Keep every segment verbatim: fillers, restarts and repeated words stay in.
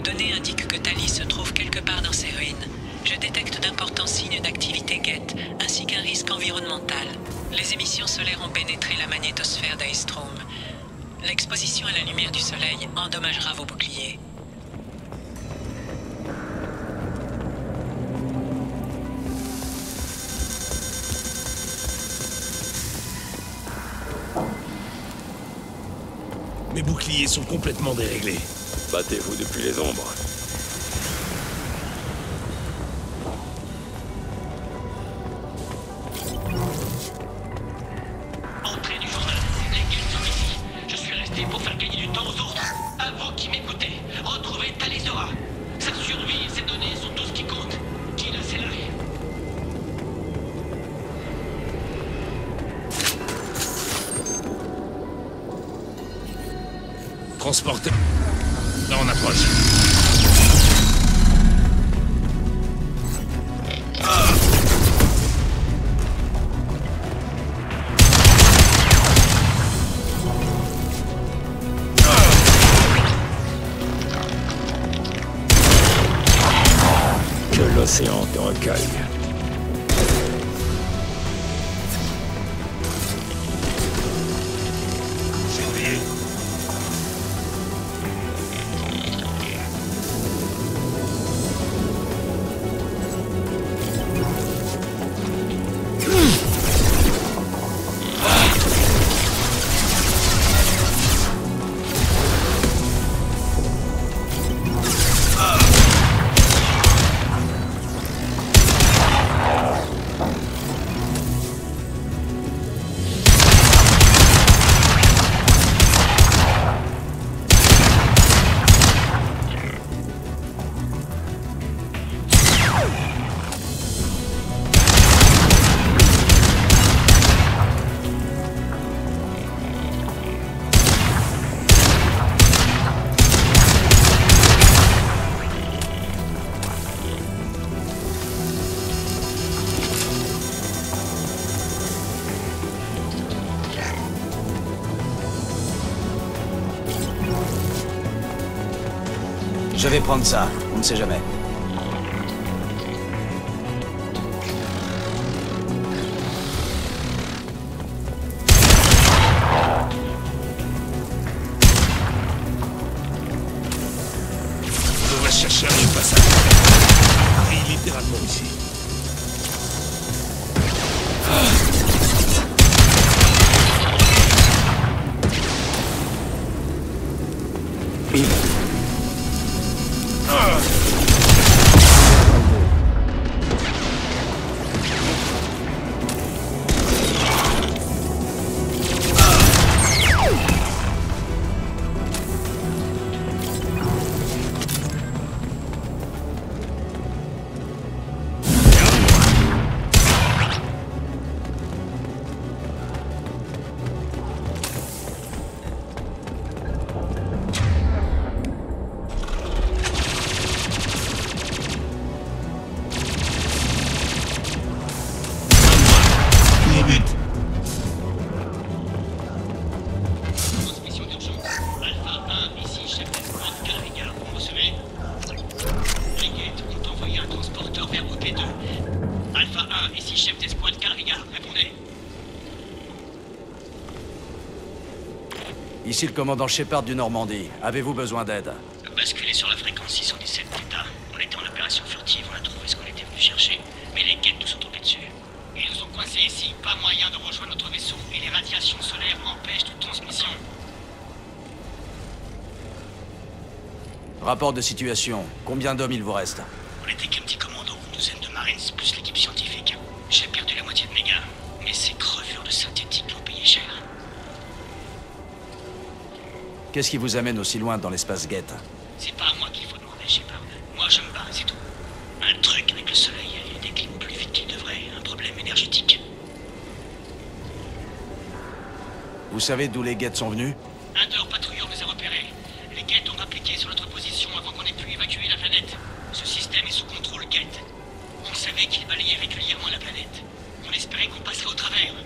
données indiquent que Tali se trouve quelque part dans ces ruines. Je détecte d'importants signes d'activité Geth, ainsi qu'un risque environnemental. Les émissions solaires ont pénétré la magnétosphère d'Aestrom. L'exposition à la lumière du soleil endommagera vos boucliers. Mes boucliers sont complètement déréglés. Battez-vous depuis les ombres. Entrée du journal. Les Geth sont ici. Je suis resté pour faire gagner du temps aux autres. À vous qui m'écoutez, retrouvez Talizora. Sa survie et ses données sont tout ce qui compte. Qui l'a scellé? Transporteur. Là, on approche. Que l'océan te recueille. Surveillez. Je vais prendre ça, on ne sait jamais. On devrait chercher un autre passage. Il est littéralement ici. Il... Transmission d'urgence. Alpha un, ici, chef d'escouade Calriga. Vous me recevez? Les Geth ont envoyé un transporteur vers O T deux. Alpha un, ici, chef d'escouade Calriga. Répondez. Ici le commandant Shepard du Normandie. Avez-vous besoin d'aide? Basculez sur la fréquence six cent dix-sept Delta. On était en opération furtive, on a trouvé ce qu'on était venu chercher. Mais les Geth nous sont tombés dessus. Ils nous ont coincés ici, pas moyen de rejoindre notre vaisseau. Et les radiations solaires empêchent toute transmission. Rapport de situation. Combien d'hommes il vous reste? On était qu'un petit commando, une douzaine de Marines, plus l'équipe scientifique. J'ai perdu la moitié de mes gars. Mais ces crevures de synthétique l'ont payé cher. Qu'est-ce qui vous amène aussi loin dans l'espace Geth? C'est pas à moi qu'il faut demander, Shepard. Moi, je me bats, c'est tout. Un truc avec le soleil, il décline plus vite qu'il devrait. Un problème énergétique. Vous savez d'où les Geth sont venus? Un de leurs patrouilleurs nous a repérés. Les Geth ont appliqué sur notre position avant qu'on ait pu évacuer la planète. Ce système est sous contrôle Geth. On savait qu'ils balayaient régulièrement la planète. On espérait qu'on passerait au travers.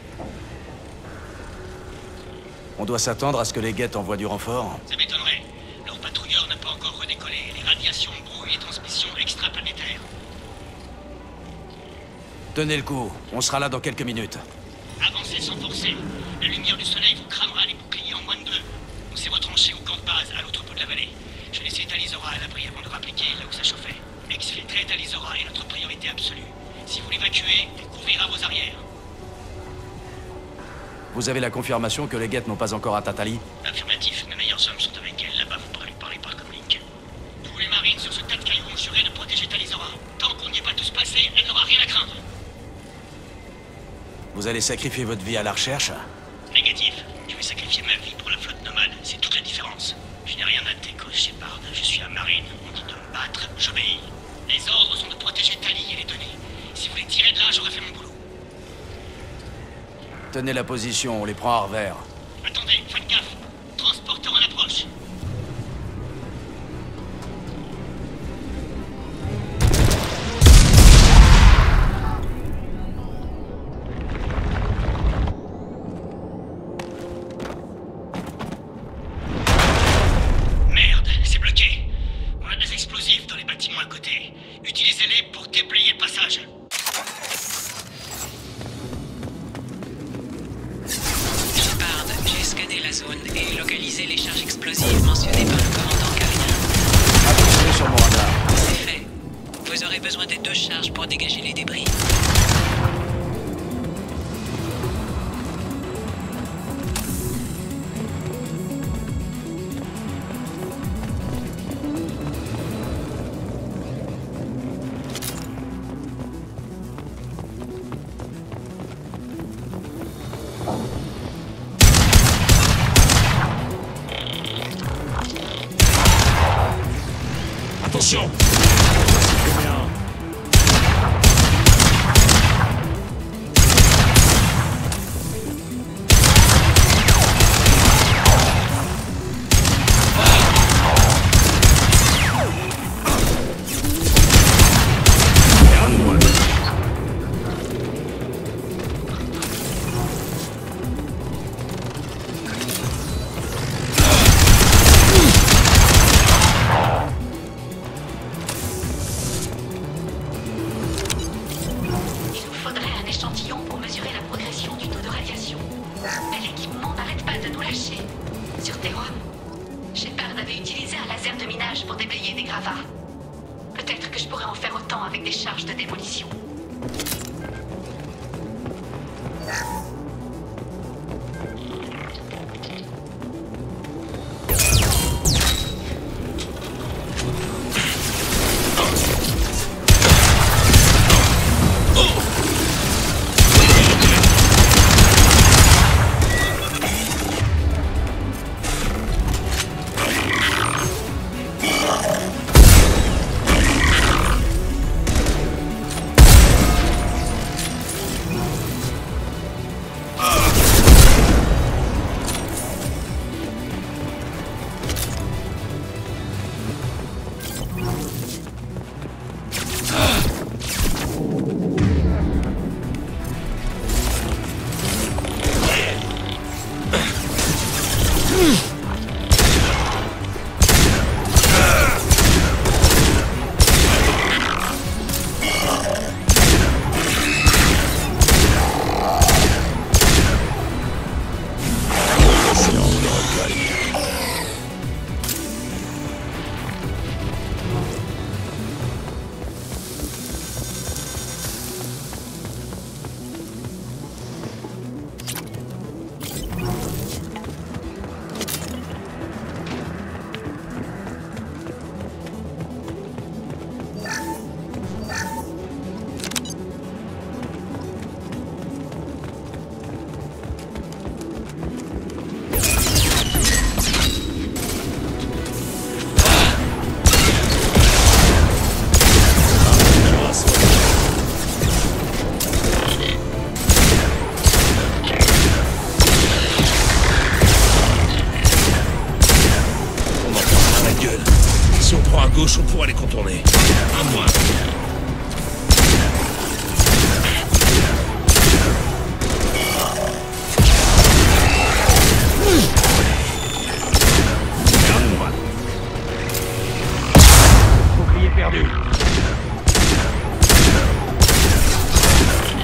On doit s'attendre à ce que les Geth envoient du renfort. Ça m'étonnerait. Leur patrouilleur n'a pas encore redécollé. Les radiations Tenez le coup, on sera là dans quelques minutes. Avancez sans forcer. La lumière du soleil vous cramera les boucliers en moins de deux. On s'est retranché au camp de base, à l'autre bout de la vallée. Je laissais Talizora à l'abri avant de rappliquer là où ça chauffait. Exfiltrer Talizora est notre priorité absolue. Si vous l'évacuez, elle couvrira vos arrières. Vous avez la confirmation que les guettes n'ont pas encore atteint Tali? Affirmatif, mes meilleurs hommes sont avec elle. Là-bas, vous pourrez lui parler par communique. Tous les marines sur ce tas de cailloux ont juré de protéger Talizora. Tant qu'on n'y est pas tous passés, elle n'aura rien à craindre. Vous allez sacrifier votre vie à la recherche? Négatif. Je vais sacrifier ma vie pour la flotte nomade. C'est toute la différence. Je n'ai rien à déco, Shepard. Je suis un marine. On dit de me battre, j'obéis. Les ordres sont de protéger Tali et les donner. Si vous les tirez de là, j'aurais fait mon boulot. Tenez la position, on les prend à revers. Attendez, faites gaffe. Transporteur en approche. Merde, c'est bloqué. On a des explosifs dans les bâtiments à côté. Utilisez-les pour déblayer le passage. J'ai scanné la zone et localisé les charges explosives mentionnées par le commandant Carrien. Appuyez sur mon radar. C'est fait. Vous aurez besoin des deux charges pour dégager les débris. Attention! Peut-être que je pourrais en faire autant avec des charges de démolition. On pourra les contourner. Un moins. Regarde-moi. Bouclier perdu.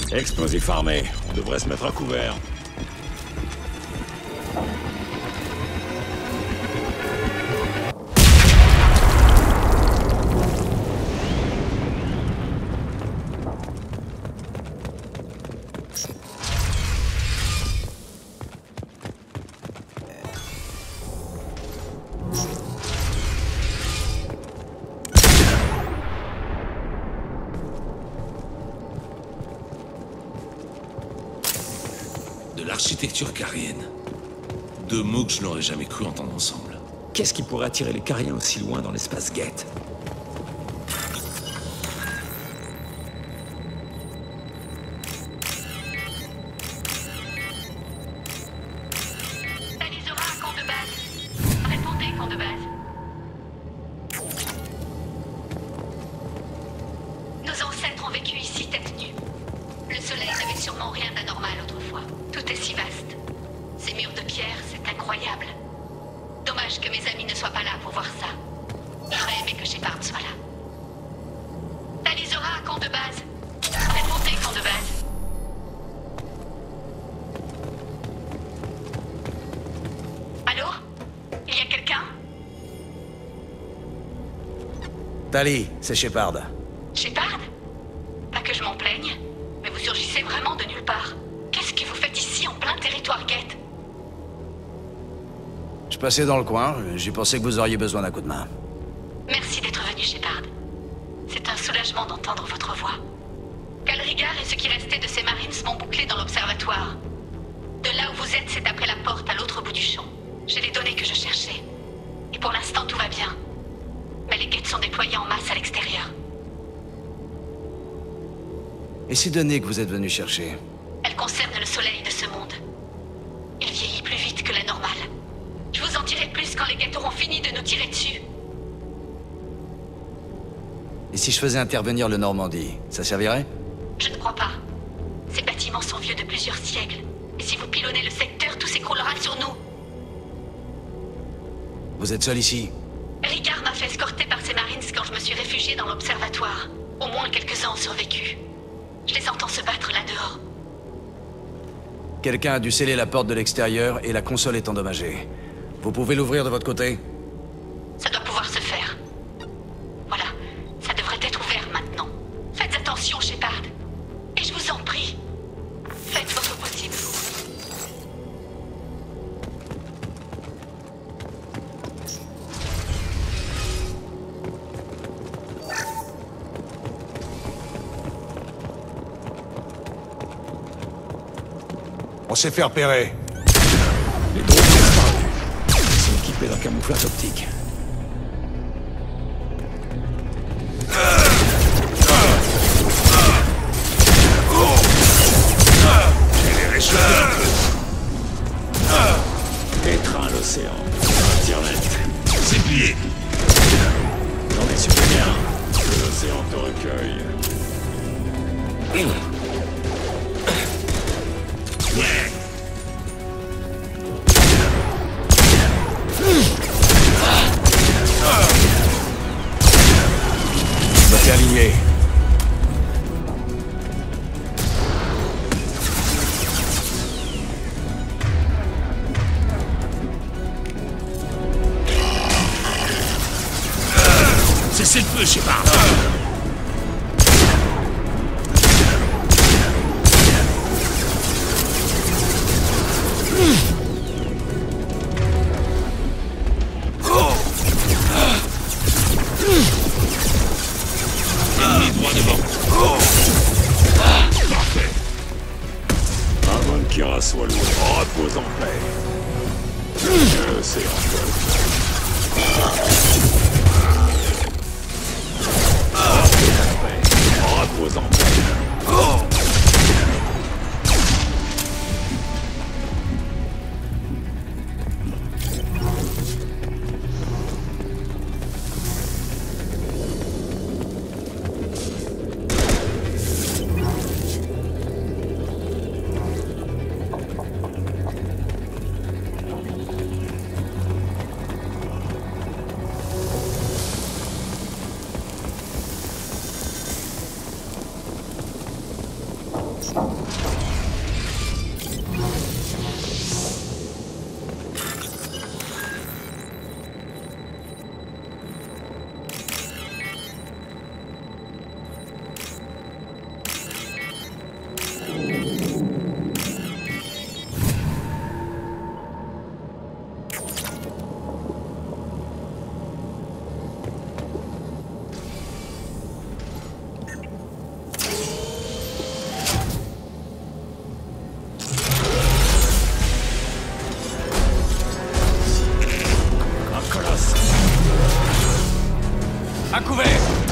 Explosif armé. On devrait se mettre à couvert. De l'architecture carienne. Deux mots que je n'aurais jamais cru entendre ensemble. Qu'est-ce qui pourrait attirer les Cariens aussi loin dans l'espace Geth? Talisora, camp de base. Répondez, camp de base. Nos ancêtres ont vécu ici tête nue. Le soleil n'avait sûrement rien d'anormal autrefois. Tout est si vaste. Ces murs de pierre, c'est incroyable. Dommage que mes amis ne soient pas là pour voir ça. J'aurais aimé que Shepard soit là. Talisora, camp de base. Répondez, camp de base. Allô? Il y a quelqu'un? Tali, c'est Shepard. Shepard? Pas que je m'en plaigne, mais vous surgissez vraiment de nulle part. Qu'est-ce que vous faites ici en plein territoire Geth? Je passais dans le coin, j'ai pensé que vous auriez besoin d'un coup de main. Merci d'être venu, Shepard. C'est un soulagement d'entendre votre voix. Calrigar et ce qui restait de ses Marines m'ont bouclé dans l'observatoire. De là où vous êtes, c'est après la porte à l'autre bout du champ. J'ai les données que je cherchais. Et pour l'instant, tout va bien. Mais les Geth sont déployés en masse à l'extérieur. Et ces données que vous êtes venu chercher? Elles concernent le soleil de ce monde. Il vieillit plus vite que la normale. Je vous en dirai plus quand les Geth auront fini de nous tirer dessus. Et si je faisais intervenir le Normandie, ça servirait? Je ne crois pas. Ces bâtiments sont vieux de plusieurs siècles. Et si vous pilonnez le secteur, tout s'écroulera sur nous. Vous êtes seul ici? Ricard m'a fait escorter par ses Marines quand je me suis réfugié dans l'observatoire. Au moins quelques-uns ont survécu. Je les entends se battre là-dehors. Quelqu'un a dû sceller la porte de l'extérieur et la console est endommagée. Vous pouvez l'ouvrir de votre côté? Ça doit pouvoir se faire. Voilà, ça devrait être ouvert maintenant. Faites attention, Shepard. Et je vous en prie, faites votre possible. On s'est fait repérer. Les drones ont disparu. Ils sont équipés d'un camouflage optique. J'ai les réchauffés un peu. Étreins l'océan. Tire net. C'est plié. J'en ai supprimé un. Que l'océan te recueille. Ouais. Restez aligné. Cessez le feu, Shepard. Ennemi droit devant. Parfait. Avant que Kira soit loin, repose en paix. Que l'océan te recueille. Repose en paix. À couvert!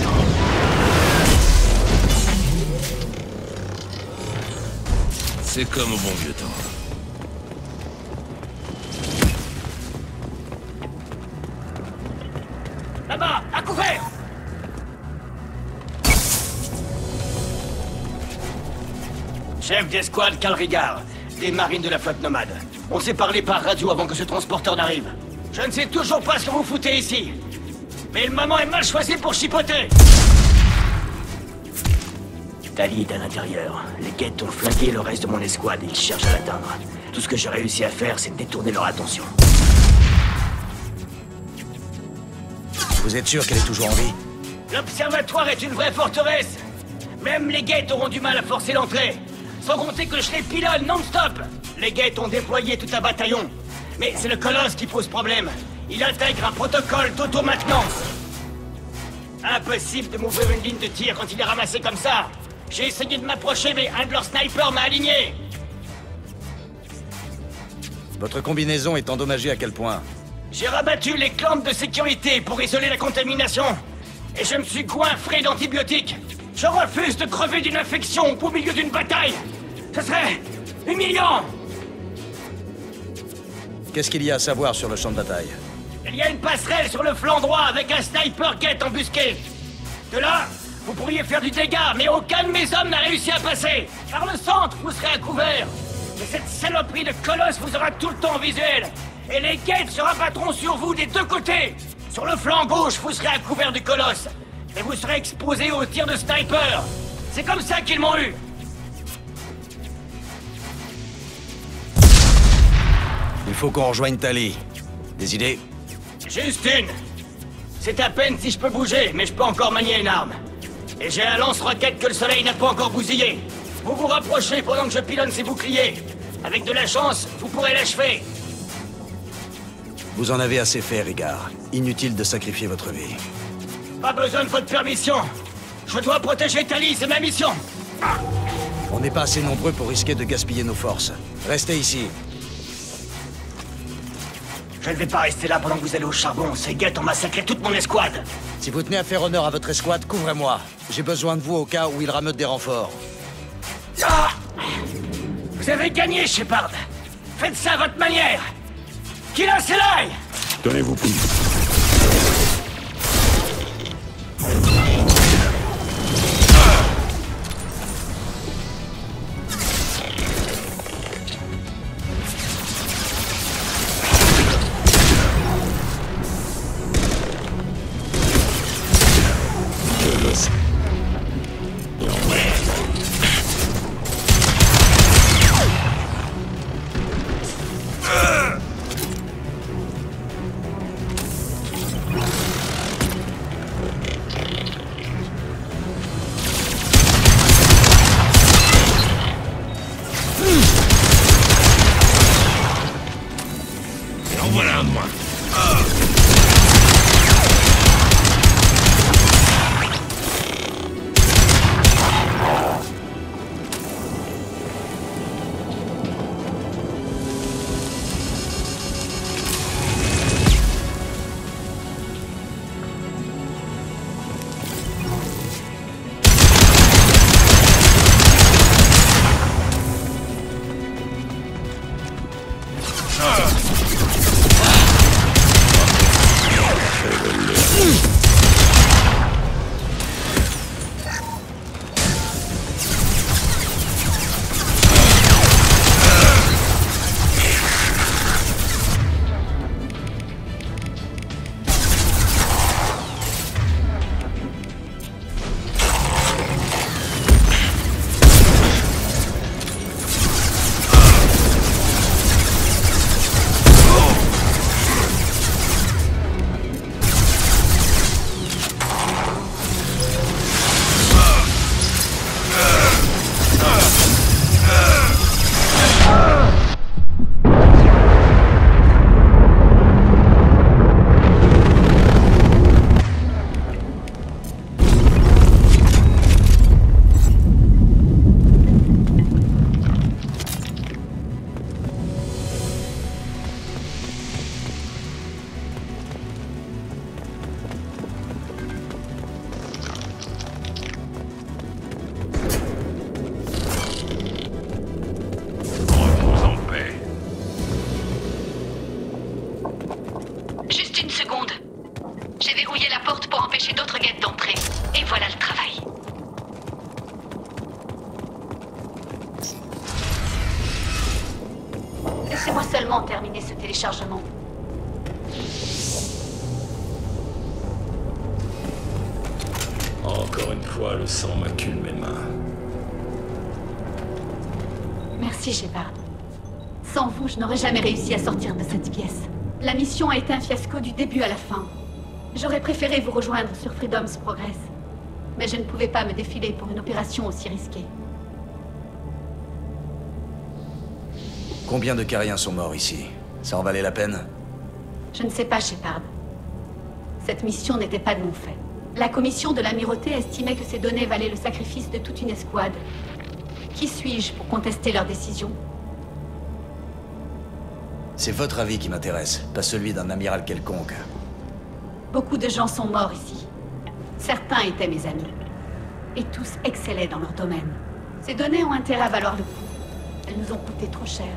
C'est comme au bon vieux temps. Là-bas, à couvert! Chef d'escouade Cal Rigard, des marines de la flotte nomade. On s'est parlé par radio avant que ce transporteur n'arrive. Je ne sais toujours pas ce que vous foutez ici. Mais le moment est mal choisi pour chipoter. Tali est à l'intérieur. Les guettes ont flingué le reste de mon escouade et ils cherchent à l'atteindre. Tout ce que j'ai réussi à faire, c'est de détourner leur attention. Vous êtes sûr qu'elle est toujours en vie? L'observatoire est une vraie forteresse. Même les guettes auront du mal à forcer l'entrée. Sans compter que je les pilonne non-stop. Les guettes ont déployé tout un bataillon. Mais c'est le colosse qui pose problème. Il intègre un protocole d'auto-maintenance. Impossible de m'ouvrir une ligne de tir quand il est ramassé comme ça. J'ai essayé de m'approcher, mais un de leurs snipers m'a aligné. Votre combinaison est endommagée à quel point? J'ai rabattu les clampes de sécurité pour isoler la contamination. Et je me suis goinfré d'antibiotiques. Je refuse de crever d'une infection au milieu d'une bataille. Ce serait humiliant. Qu'est-ce qu'il y a à savoir sur le champ de bataille? Il y a une passerelle sur le flanc droit avec un sniper guette embusqué. De là, vous pourriez faire du dégât, mais aucun de mes hommes n'a réussi à passer. Par le centre, vous serez à couvert. Mais cette saloperie de colosse vous aura tout le temps en visuel. Et les guettes se rabattront sur vous des deux côtés. Sur le flanc gauche, vous serez à couvert du colosse. Et vous serez exposé aux tirs de sniper. C'est comme ça qu'ils m'ont eu. Il faut qu'on rejoigne Tali. Des idées? Juste une. C'est à peine si je peux bouger, mais je peux encore manier une arme. Et j'ai un lance-roquette que le soleil n'a pas encore bousillé. Vous vous rapprochez pendant que je pilonne ces boucliers. Avec de la chance, vous pourrez l'achever. Vous en avez assez fait, Rigard. Inutile de sacrifier votre vie. Pas besoin de votre permission. Je dois protéger Tali, c'est ma mission. On n'est pas assez nombreux pour risquer de gaspiller nos forces. Restez ici. Je ne vais pas rester là pendant que vous allez au charbon. Ces guettes ont massacré toute mon escouade. Si vous tenez à faire honneur à votre escouade, couvrez-moi. J'ai besoin de vous au cas où ils rameutent des renforts. Ah! Vous avez gagné, Shepard. Faites ça à votre manière. Qu'il a, c'est l'ail! Tenez-vous plus. seulement terminer ce téléchargement. Encore une fois, le sang macule mes mains. Merci, Shepard. Sans vous, je n'aurais jamais réussi à sortir de cette pièce. La mission a été un fiasco du début à la fin. J'aurais préféré vous rejoindre sur Freedom's Progress. Mais je ne pouvais pas me défiler pour une opération aussi risquée. Combien de Cariens sont morts ici? Ça en valait la peine? Je ne sais pas, Shepard. Cette mission n'était pas de mon fait. La commission de l'Amirauté estimait que ces données valaient le sacrifice de toute une escouade. Qui suis-je pour contester leur décision? C'est votre avis qui m'intéresse, pas celui d'un amiral quelconque. Beaucoup de gens sont morts ici. Certains étaient mes amis. Et tous excellaient dans leur domaine. Ces données ont intérêt à valoir le coup. Elles nous ont coûté trop cher.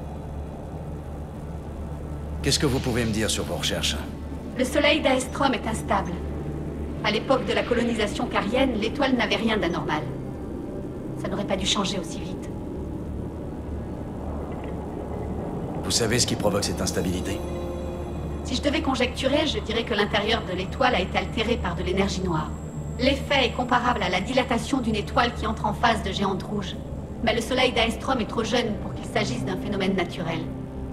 Qu'est-ce que vous pouvez me dire sur vos recherches? Le soleil d'Aestrom est instable. À l'époque de la colonisation carienne, l'étoile n'avait rien d'anormal. Ça n'aurait pas dû changer aussi vite. Vous savez ce qui provoque cette instabilité? Si je devais conjecturer, je dirais que l'intérieur de l'étoile a été altéré par de l'énergie noire. L'effet est comparable à la dilatation d'une étoile qui entre en phase de géante rouge. Mais le soleil d'Aestrom est trop jeune pour qu'il s'agisse d'un phénomène naturel.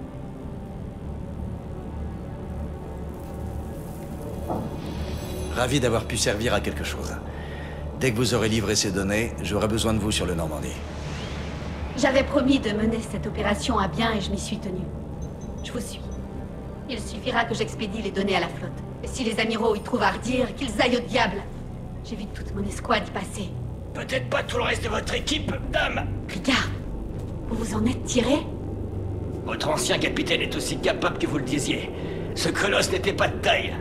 Ravi d'avoir pu servir à quelque chose. Dès que vous aurez livré ces données, j'aurai besoin de vous sur le Normandie. J'avais promis de mener cette opération à bien et je m'y suis tenue. Je vous suis. Il suffira que j'expédie les données à la flotte. Et si les amiraux y trouvent à redire, qu'ils aillent au diable. J'ai vu toute mon escouade y passer. Peut-être pas tout le reste de votre équipe, dame. Regarde, vous vous en êtes tiré? Votre ancien capitaine est aussi capable que vous le disiez. Ce colosse n'était pas de taille.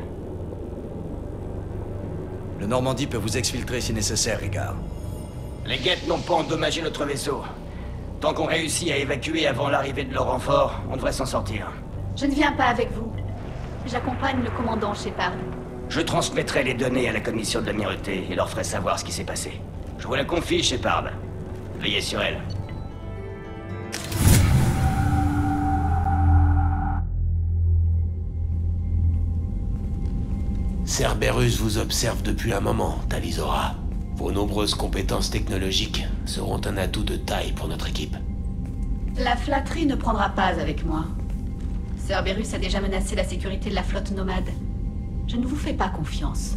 Le Normandie peut vous exfiltrer si nécessaire, Rigard. Les guettes n'ont pas endommagé notre vaisseau. Tant qu'on réussit à évacuer avant l'arrivée de leur renfort, on devrait s'en sortir. Je ne viens pas avec vous. J'accompagne le commandant Shepard. Je transmettrai les données à la commission de l'Amirauté et leur ferai savoir ce qui s'est passé. Je vous la confie, Shepard. Veillez sur elle. Cerberus vous observe depuis un moment, Tali'Zorah. Vos nombreuses compétences technologiques seront un atout de taille pour notre équipe. La flatterie ne prendra pas avec moi. Cerberus a déjà menacé la sécurité de la flotte nomade. Je ne vous fais pas confiance.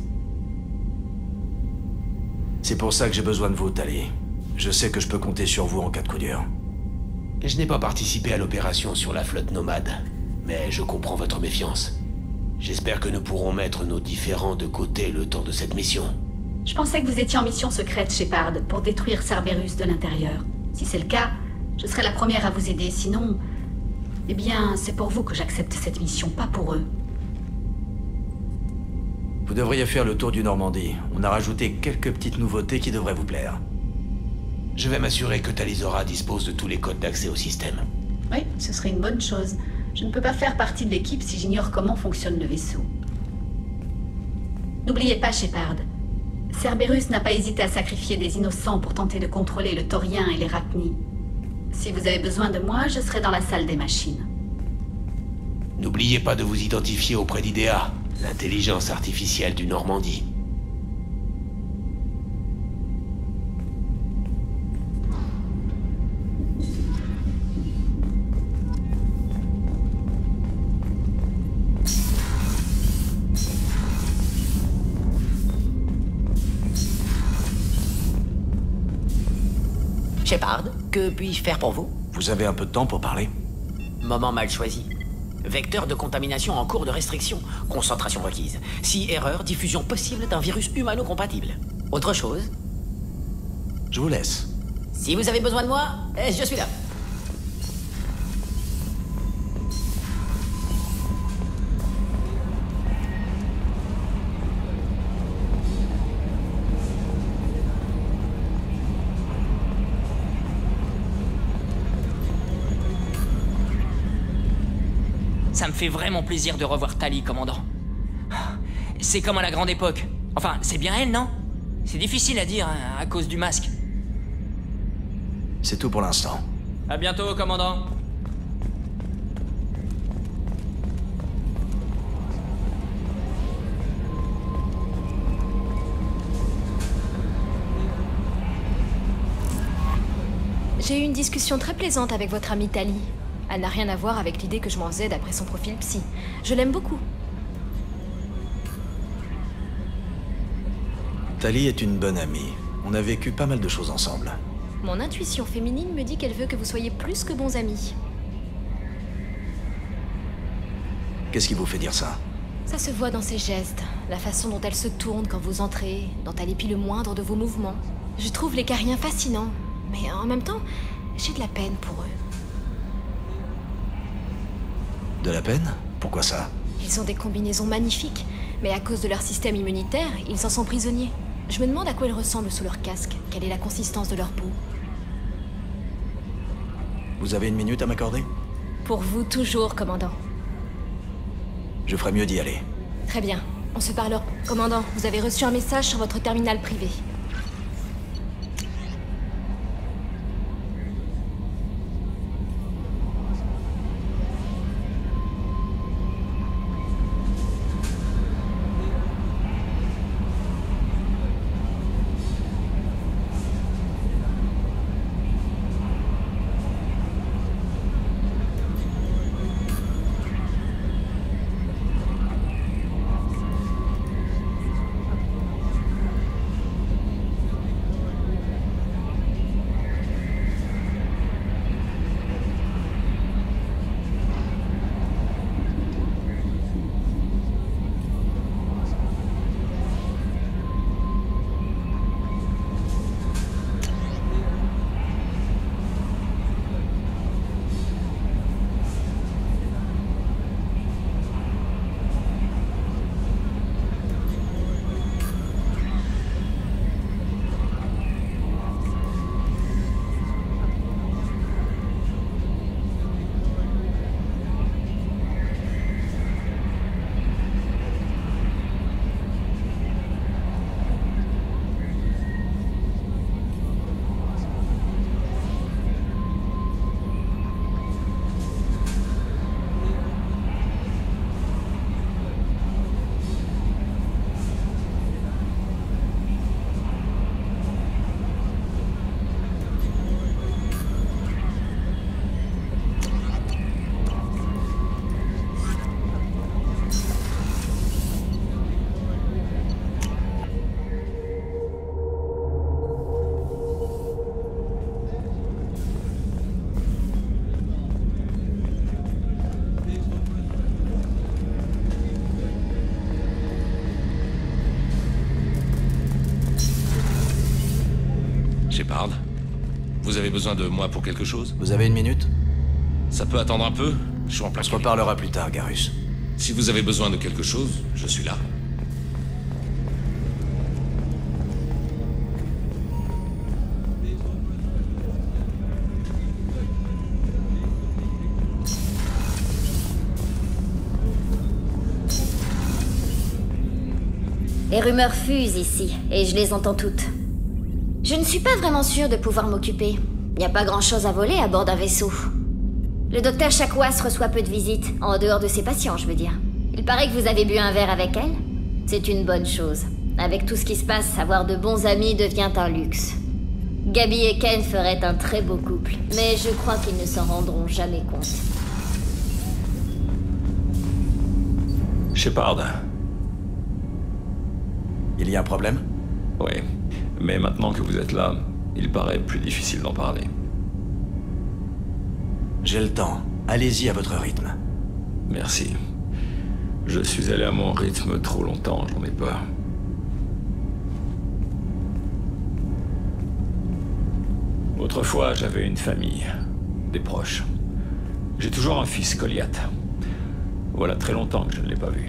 C'est pour ça que j'ai besoin de vous, Tali. Je sais que je peux compter sur vous en cas de coup dur. Je n'ai pas participé à l'opération sur la flotte nomade, mais je comprends votre méfiance. J'espère que nous pourrons mettre nos différends de côté le temps de cette mission. Je pensais que vous étiez en mission secrète, Shepard, pour détruire Cerberus de l'intérieur. Si c'est le cas, je serai la première à vous aider. Sinon, eh bien, c'est pour vous que j'accepte cette mission, pas pour eux. Vous devriez faire le tour du Normandie. On a rajouté quelques petites nouveautés qui devraient vous plaire. Je vais m'assurer que Tali'Zorah dispose de tous les codes d'accès au système. Oui, ce serait une bonne chose. Je ne peux pas faire partie de l'équipe si j'ignore comment fonctionne le vaisseau. N'oubliez pas, Shepard. Cerberus n'a pas hésité à sacrifier des innocents pour tenter de contrôler le Taurien et les Rachni. Si vous avez besoin de moi, je serai dans la salle des machines. N'oubliez pas de vous identifier auprès d'I D A, l'intelligence artificielle du Normandie. Shepard, que puis-je faire pour vous? Vous avez un peu de temps pour parler? Moment mal choisi. Vecteur de contamination en cours de restriction. Concentration requise. Si erreur, diffusion possible d'un virus humano-compatible. Autre chose? Je vous laisse. Si vous avez besoin de moi, eh, je suis là. Ça me fait vraiment plaisir de revoir Tali, commandant. C'est comme à la grande époque. Enfin, c'est bien elle, non? C'est difficile à dire, hein, à cause du masque. C'est tout pour l'instant. À bientôt, commandant. J'ai eu une discussion très plaisante avec votre amie Tali. Elle n'a rien à voir avec l'idée que je m'en faisais d'après son profil psy. Je l'aime beaucoup. Tali est une bonne amie. On a vécu pas mal de choses ensemble. Mon intuition féminine me dit qu'elle veut que vous soyez plus que bons amis. Qu'est-ce qui vous fait dire ça? Ça se voit dans ses gestes, la façon dont elle se tourne quand vous entrez, dont elle épie le moindre de vos mouvements. Je trouve les Cariens fascinants, mais en même temps, j'ai de la peine pour eux. De la peine? Pourquoi ça? Ils ont des combinaisons magnifiques, mais à cause de leur système immunitaire, ils en sont prisonniers. Je me demande à quoi ils ressemblent sous leur casque, quelle est la consistance de leur peau. Vous avez une minute à m'accorder? Pour vous, toujours, commandant. Je ferais mieux d'y aller. Très bien. On se parlera. Commandant, vous avez reçu un message sur votre terminal privé. Shepard, vous avez besoin de moi pour quelque chose? Vous avez une minute? Ça peut attendre un peu? Je suis en plein. On se reparlera plus tard, Garrus. Si vous avez besoin de quelque chose, je suis là. Les rumeurs fusent ici, et je les entends toutes. Je ne suis pas vraiment sûre de pouvoir m'occuper. Il n'y a pas grand-chose à voler à bord d'un vaisseau. Le docteur Chakwas reçoit peu de visites, en dehors de ses patients, je veux dire. Il paraît que vous avez bu un verre avec elle. C'est une bonne chose. Avec tout ce qui se passe, avoir de bons amis devient un luxe. Gabi et Ken feraient un très beau couple, mais je crois qu'ils ne s'en rendront jamais compte. Shepard. Il y a un problème? Oui. Mais maintenant que vous êtes là, il paraît plus difficile d'en parler. J'ai le temps. Allez-y à votre rythme. Merci. Je suis allé à mon rythme trop longtemps, j'en ai peur. Autrefois, j'avais une famille, des proches. J'ai toujours un fils, Goliath. Voilà très longtemps que je ne l'ai pas vu.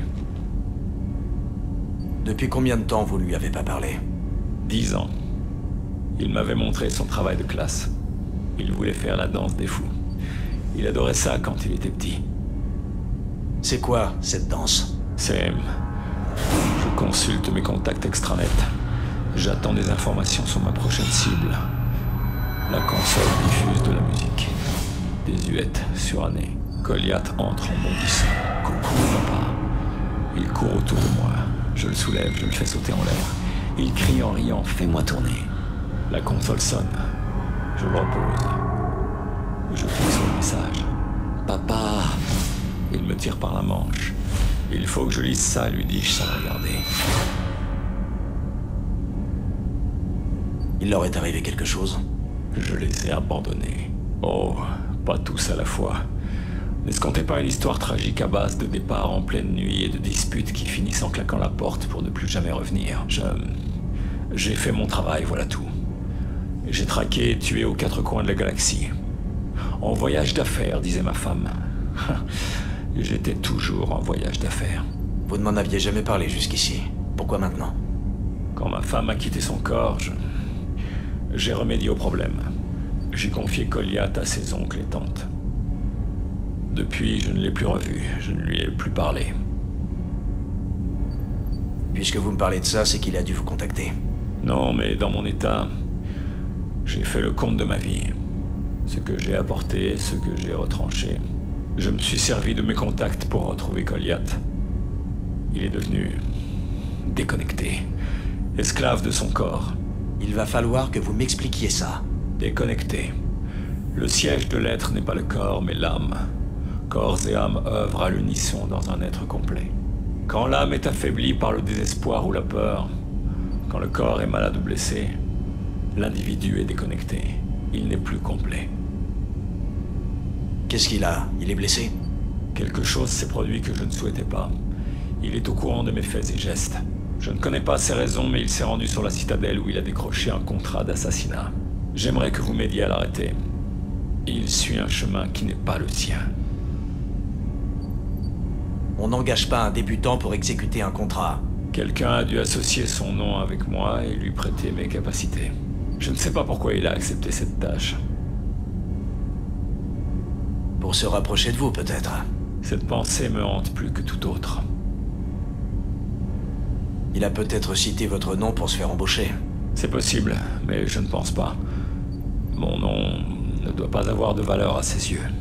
Depuis combien de temps vous ne lui avez pas parlé? Dix ans. Il m'avait montré son travail de classe. Il voulait faire la danse des fous. Il adorait ça quand il était petit. C'est quoi, cette danse? C'est... Je consulte mes contacts extranet. J'attends des informations sur ma prochaine cible. La console diffuse de la musique. Désuète, surannée. Goliath entre en bondissant. Coucou, papa. Il court autour de moi. Je le soulève, je le fais sauter en l'air. Il crie en riant, fais-moi tourner. La console sonne. Je le repose. Je clique sur le message. Papa! Il me tire par la manche. Il faut que je lise ça, lui dis-je sans le regarder. Il leur est arrivé quelque chose? Je les ai abandonnés. Oh, pas tous à la fois. N'escomptez pas une histoire tragique à base de départs en pleine nuit et de disputes qui finissent en claquant la porte pour ne plus jamais revenir. Je... J'ai fait mon travail, voilà tout. J'ai traqué et tué aux quatre coins de la galaxie. En voyage d'affaires, disait ma femme. J'étais toujours en voyage d'affaires. Vous ne m'en aviez jamais parlé jusqu'ici. Pourquoi maintenant? Quand ma femme a quitté son corps, je... j'ai remédié au problème. J'ai confié Goliath à ses oncles et tantes. Depuis, je ne l'ai plus revu. Je ne lui ai plus parlé. Puisque vous me parlez de ça, c'est qu'il a dû vous contacter. Non, mais dans mon état, j'ai fait le compte de ma vie. Ce que j'ai apporté, ce que j'ai retranché. Je me suis servi de mes contacts pour retrouver Goliath. Il est devenu déconnecté, esclave de son corps. Il va falloir que vous m'expliquiez ça. Déconnecté. Le siège de l'être n'est pas le corps, mais l'âme. Corps et âme œuvrent à l'unisson dans un être complet. Quand l'âme est affaiblie par le désespoir ou la peur, quand le corps est malade ou blessé, l'individu est déconnecté. Il n'est plus complet. Qu'est-ce qu'il a? Il est blessé? Quelque chose s'est produit que je ne souhaitais pas. Il est au courant de mes faits et gestes. Je ne connais pas ses raisons, mais il s'est rendu sur la citadelle où il a décroché un contrat d'assassinat. J'aimerais que vous m'aidiez à l'arrêter. Il suit un chemin qui n'est pas le sien. On n'engage pas un débutant pour exécuter un contrat. Quelqu'un a dû associer son nom avec moi et lui prêter mes capacités. Je ne sais pas pourquoi il a accepté cette tâche. Pour se rapprocher de vous, peut-être. Cette pensée me hante plus que tout autre. Il a peut-être cité votre nom pour se faire embaucher. C'est possible, mais je ne pense pas. Mon nom ne doit pas avoir de valeur à ses yeux.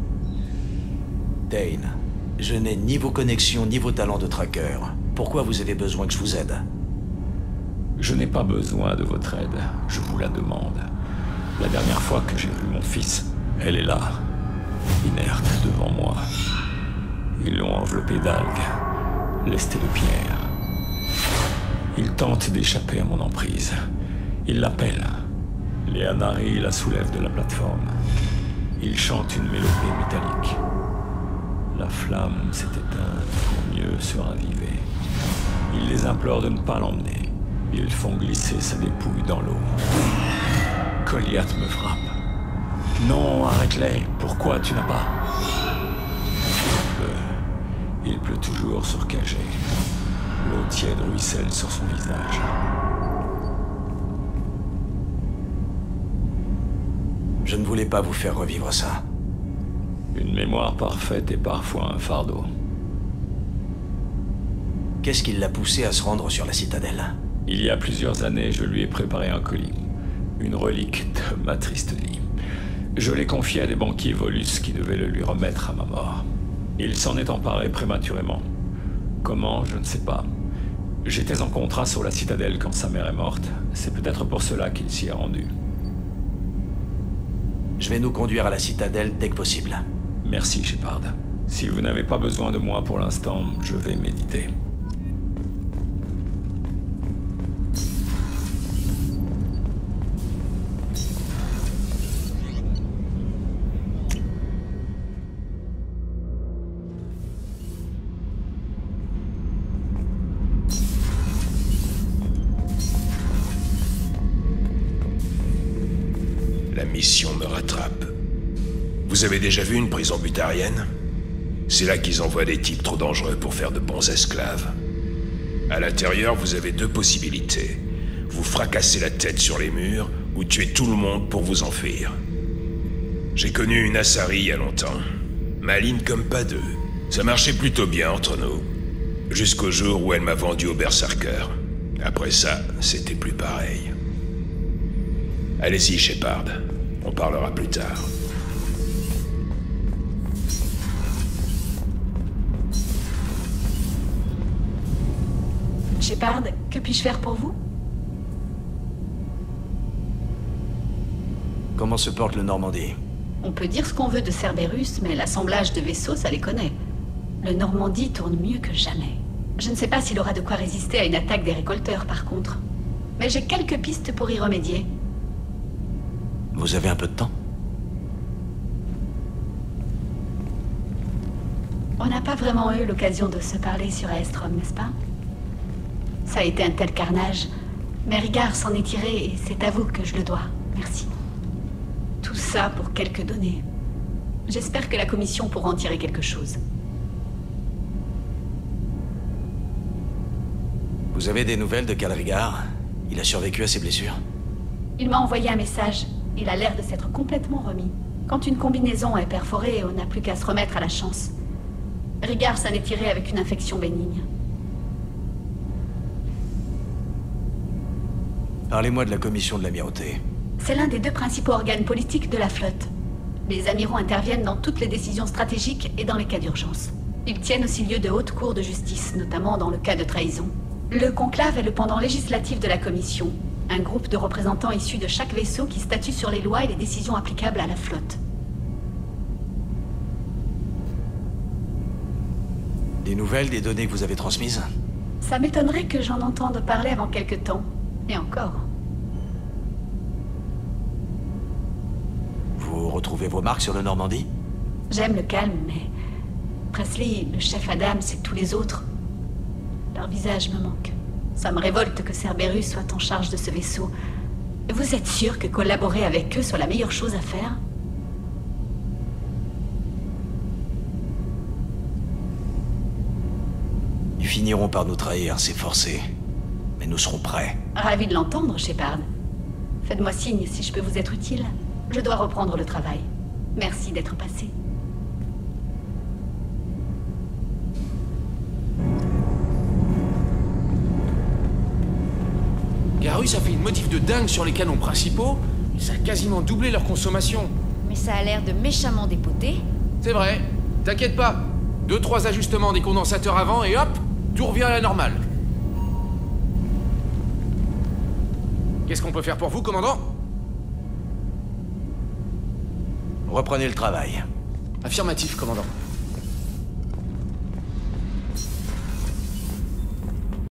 Dane, je n'ai ni vos connexions ni vos talents de tracker. Pourquoi vous avez besoin que je vous aide? Je n'ai pas besoin de votre aide, je vous la demande. La dernière fois que j'ai vu mon fils, elle est là, inerte devant moi. Ils l'ont enveloppé d'algues, lesté de pierres. Il tente d'échapper à mon emprise. Il l'appelle. Les Anari la soulèvent de la plateforme. Il chante une mélodie métallique. La flamme s'est éteinte pour mieux se raviver. Il les implore de ne pas l'emmener. Ils font glisser sa dépouille dans l'eau. Goliath me frappe. Non, arrête-les. Pourquoi tu n'as pas... Il pleut. Il pleut toujours sur Cagé. L'eau tiède ruisselle sur son visage. Je ne voulais pas vous faire revivre ça. Une mémoire parfaite est parfois un fardeau. Qu'est-ce qui l'a poussé à se rendre sur la citadelle? Il y a plusieurs années, je lui ai préparé un colis. Une relique de ma triste vie. Je l'ai confié à des banquiers Volus qui devaient le lui remettre à ma mort. Il s'en est emparé prématurément. Comment, je ne sais pas. J'étais en contrat sur la citadelle quand sa mère est morte. C'est peut-être pour cela qu'il s'y est rendu. Je vais nous conduire à la citadelle dès que possible. Merci, Shepard. Si vous n'avez pas besoin de moi pour l'instant, je vais méditer. La mission me rattrape. Vous avez déjà vu une prison butarienne? C'est là qu'ils envoient des types trop dangereux pour faire de bons esclaves. À l'intérieur, vous avez deux possibilités. Vous fracassez la tête sur les murs, ou tuer tout le monde pour vous enfuir. J'ai connu une Asari il y a longtemps. Maligne comme pas deux. Ça marchait plutôt bien entre nous. Jusqu'au jour où elle m'a vendu au Berserker. Après ça, c'était plus pareil. Allez-y, Shepard. On parlera plus tard. Comment se porte le Normandie? On peut dire ce qu'on veut de Cerberus, mais l'assemblage de vaisseaux, ça les connaît. Le Normandie tourne mieux que jamais. Je ne sais pas s'il aura de quoi résister à une attaque des récolteurs, par contre. Mais j'ai quelques pistes pour y remédier. Vous avez un peu de temps? On n'a pas vraiment eu l'occasion de se parler sur Aestrom, n'est-ce pas? Ça a été un tel carnage. Mais Rigard s'en est tiré et c'est à vous que je le dois. Merci. Tout ça pour quelques données. J'espère que la commission pourra en tirer quelque chose. Vous avez des nouvelles de Cal Rigard? Il a survécu à ses blessures? Il m'a envoyé un message. Il a l'air de s'être complètement remis. Quand une combinaison est perforée, on n'a plus qu'à se remettre à la chance. Rigard s'en est tiré avec une infection bénigne. Parlez-moi de la commission de l'amirauté. C'est l'un des deux principaux organes politiques de la flotte. Les amiraux interviennent dans toutes les décisions stratégiques et dans les cas d'urgence. Ils tiennent aussi lieu de haute cour de justice, notamment dans le cas de trahison. Le conclave est le pendant législatif de la commission, un groupe de représentants issus de chaque vaisseau qui statue sur les lois et les décisions applicables à la flotte. Des nouvelles des données que vous avez transmises? Ça m'étonnerait que j'en entende parler avant quelque temps. Et encore. Vous retrouvez vos marques sur le Normandie? J'aime le calme, mais... Presley, le chef Adams et tous les autres... Leur visage me manque. Ça me révolte que Cerberus soit en charge de ce vaisseau. Vous êtes sûr que collaborer avec eux soit la meilleure chose à faire? Ils finiront par nous trahir, c'est forcé. Mais nous serons prêts. Ravi de l'entendre, Shepard. Faites-moi signe si je peux vous être utile. Je dois reprendre le travail. Merci d'être passé. Garus a fait une modif de dingue sur les canons principaux, et ça a quasiment doublé leur consommation. Mais ça a l'air de méchamment dépoter. C'est vrai, t'inquiète pas. Deux, trois ajustements des condensateurs avant et hop, tout revient à la normale. Qu'est-ce qu'on peut faire pour vous, commandant? Reprenez le travail. Affirmatif, commandant.